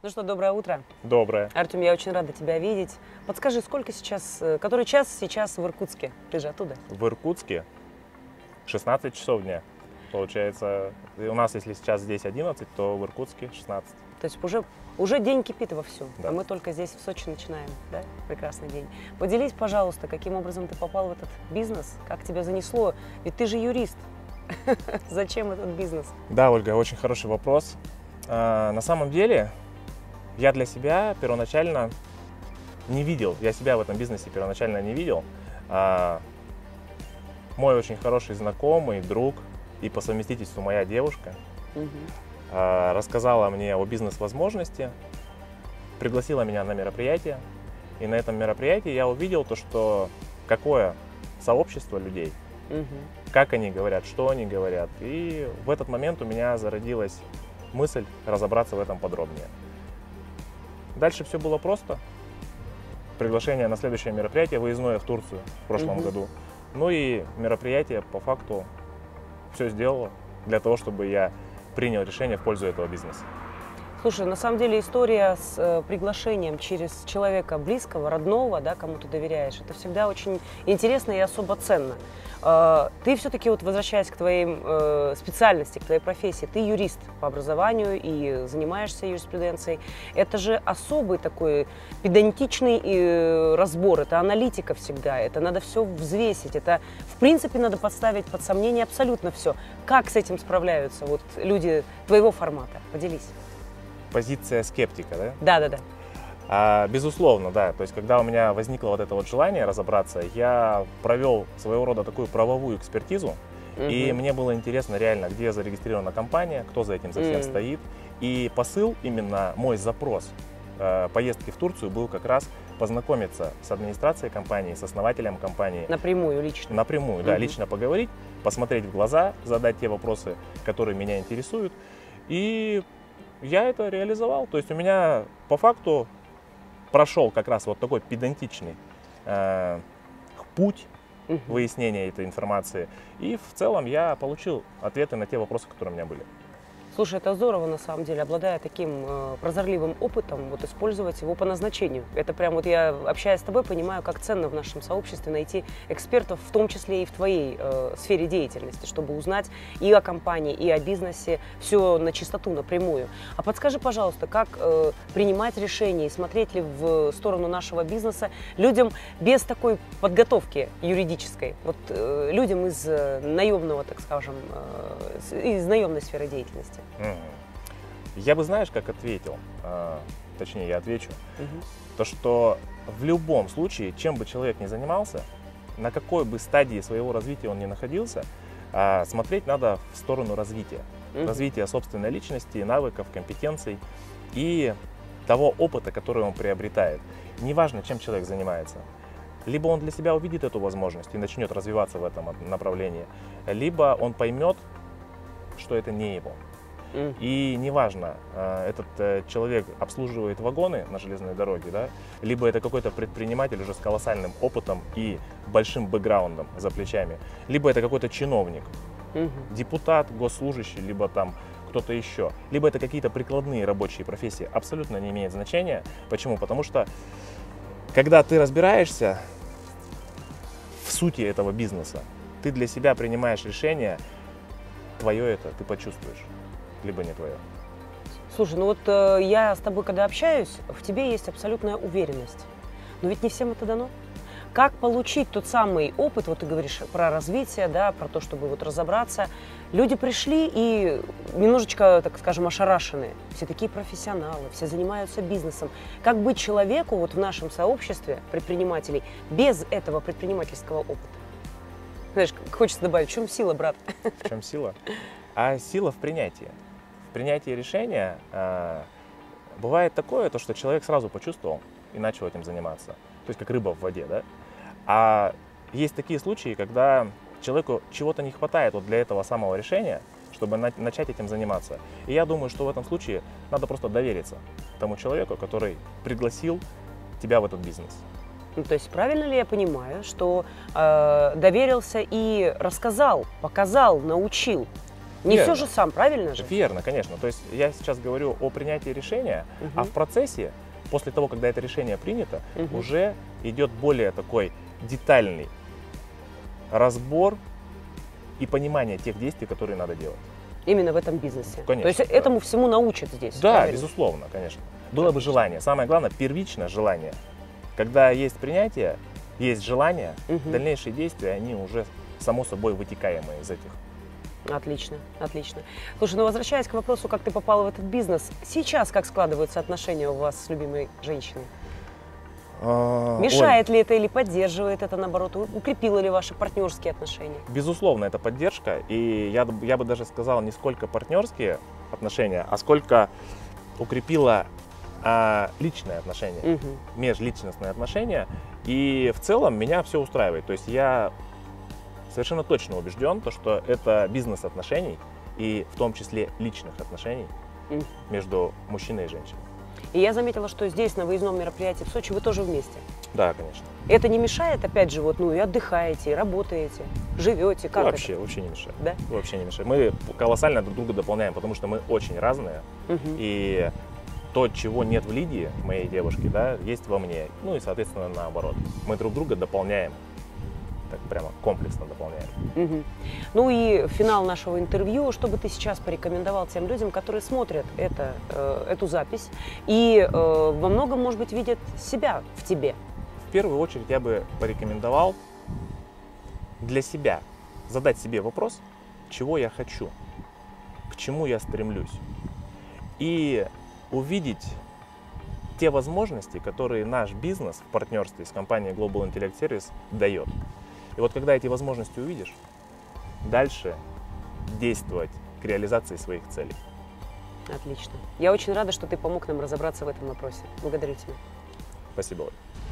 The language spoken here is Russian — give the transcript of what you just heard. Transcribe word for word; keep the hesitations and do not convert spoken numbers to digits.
Ну что, доброе утро. Доброе. Артем, я очень рада тебя видеть. Подскажи, сколько сейчас, который час сейчас в Иркутске? Ты же оттуда. В Иркутске шестнадцать часов дня. Получается, у нас, если сейчас здесь одиннадцать, то в Иркутске шестнадцать. То есть уже, уже день кипит вовсю, Да. а мы только здесь в Сочи начинаем, да? Прекрасный день. Поделись, пожалуйста, каким образом ты попал в этот бизнес, как тебя занесло, ведь ты же юрист. Зачем этот бизнес? Да, Ольга, очень хороший вопрос. А, на самом деле, я для себя первоначально не видел, я себя в этом бизнесе первоначально не видел. А, мой очень хороший знакомый, друг и по совместительству моя девушка Угу. а, рассказала мне о бизнес-возможности, пригласила меня на мероприятие. И на этом мероприятии я увидел то, что какое сообщество людей, Угу. как они говорят, что они говорят. И в этот момент у меня зародилась мысль разобраться в этом подробнее. Дальше все было просто. Приглашение на следующее мероприятие, выездное в Турцию в прошлом Мгм. году. Ну и мероприятие по факту все сделало для того, чтобы я принял решение в пользу этого бизнеса. Слушай, на самом деле история с э, приглашением через человека близкого, родного, да, кому ты доверяешь, это всегда очень интересно и особо ценно. Э, ты все-таки, вот возвращаясь к твоей э, специальности, к твоей профессии, ты юрист по образованию и занимаешься юриспруденцией. Это же особый такой педантичный э, разбор, это аналитика всегда, это надо все взвесить, это в принципе надо подставить под сомнение абсолютно все. Как с этим справляются вот люди твоего формата? Поделись. Позиция скептика, да? Да-да-да. А, безусловно, да. То есть, когда у меня возникло вот это вот желание разобраться, я провел своего рода такую правовую экспертизу, и Мгм. мне было интересно реально, где зарегистрирована компания, кто за этим совсем М. стоит. И посыл, именно мой запрос э, поездки в Турцию был как раз познакомиться с администрацией компании, с основателем компании. Напрямую, лично. Напрямую, да, Мгм. лично поговорить, посмотреть в глаза, задать те вопросы, которые меня интересуют. И я это реализовал. То есть у меня по факту прошел как раз вот такой педантичный э, путь Мгм. выяснения этой информации. И в целом я получил ответы на те вопросы, которые у меня были. Слушай, это здорово, на самом деле, обладая таким э, прозорливым опытом, вот использовать его по назначению. Это прям вот я, общаясь с тобой, понимаю, как ценно в нашем сообществе найти экспертов, в том числе и в твоей э, сфере деятельности, чтобы узнать и о компании, и о бизнесе, все на чистоту, напрямую. А подскажи, пожалуйста, как э, принимать решения и смотреть ли в сторону нашего бизнеса людям без такой подготовки юридической, вот э, людям из э, наемного, так скажем, э, с- из наемной сферы деятельности? Мгм. Я бы, знаешь, как ответил, а, точнее, я отвечу, Мгм. то, что в любом случае, чем бы человек ни занимался, на какой бы стадии своего развития он ни находился, а, смотреть надо в сторону развития. Мгм. Развития собственной личности, навыков, компетенций и того опыта, который он приобретает. Неважно, чем человек занимается. Либо он для себя увидит эту возможность и начнет развиваться в этом от- направлении, либо он поймет, что это не его. Мгм. И неважно, э, этот э, человек обслуживает вагоны на железной дороге, да, либо это какой-то предприниматель уже с колоссальным опытом и большим бэкграундом за плечами, либо это какой-то чиновник, Мгм. депутат, госслужащий, либо там кто-то еще, либо это какие-то прикладные рабочие профессии, абсолютно не имеет значения. Почему? Потому что когда ты разбираешься в сути этого бизнеса, ты для себя принимаешь решение, твое это, ты почувствуешь, либо не твое. Слушай, ну вот э, я с тобой, когда общаюсь, в тебе есть абсолютная уверенность. Но ведь не всем это дано. Как получить тот самый опыт, вот ты говоришь про развитие, да, про то, чтобы вот разобраться. Люди пришли и немножечко, так скажем, ошарашенные. Все такие профессионалы, все занимаются бизнесом. Как быть человеку вот в нашем сообществе предпринимателей без этого предпринимательского опыта? Знаешь, хочется добавить, в чем сила, брат? В чем сила? А сила в принятии. В принятии решения а, бывает такое, то, что человек сразу почувствовал и начал этим заниматься. То есть как рыба в воде, да? А есть такие случаи, когда человеку чего-то не хватает вот для этого самого решения, чтобы на- начать этим заниматься. И я думаю, что в этом случае надо просто довериться тому человеку, который пригласил тебя в этот бизнес. Ну, то есть правильно ли я понимаю, что э, доверился и рассказал, показал, научил Не Верно. все же сам, правильно же? Верно, конечно. То есть я сейчас говорю о принятии решения, Мгм. а в процессе, после того, когда это решение принято, Мгм. уже идет более такой детальный разбор и понимание тех действий, которые надо делать. Именно в этом бизнесе. Конечно, То есть да. этому всему научат здесь. Да, правильно? безусловно, конечно. Было бы желание. Самое главное, первично желание. Когда есть принятие, есть желание, Мгм. дальнейшие действия, они уже само собой вытекаемые из этих. Отлично, отлично. Слушай, ну возвращаясь к вопросу, как ты попала в этот бизнес, сейчас как складываются отношения у вас с любимой женщиной? А, Мешает ли это или поддерживает это, наоборот, у- укрепило ли ваши партнерские отношения? Оль, безусловно, это поддержка. И я, д- я бы даже сказал, не сколько партнерские отношения, а сколько укрепила а, личные отношения, Мгм. межличностные отношения. И в целом меня все устраивает. То есть я совершенно точно убежден, то, что это бизнес отношений, и в том числе личных отношений Мгм. между мужчиной и женщиной. И я заметила, что здесь, на выездном мероприятии в Сочи, вы тоже вместе. Да, конечно. Это не мешает, опять же, вот, ну и отдыхаете, и работаете, живете, как вообще, это? вообще не мешает. Да? Вообще не мешает. Мы колоссально друг друга дополняем, потому что мы очень разные. Мгм. И то, чего нет в Лидии, моей девушке, да, есть во мне. Ну и, соответственно, наоборот. Мы друг друга дополняем. Так прямо комплексно дополняем. Мгм. Ну и финал нашего интервью. Что бы ты сейчас порекомендовал тем людям, которые смотрят это, э, эту запись и э, во многом, может быть, видят себя в тебе? В первую очередь я бы порекомендовал для себя задать себе вопрос, чего я хочу, к чему я стремлюсь. И увидеть те возможности, которые наш бизнес в партнерстве с компанией Global Intellect Service дает. И вот когда эти возможности увидишь, дальше действовать к реализации своих целей. Отлично. Я очень рада, что ты помог нам разобраться в этом вопросе. Благодарю тебя. Спасибо, Оль.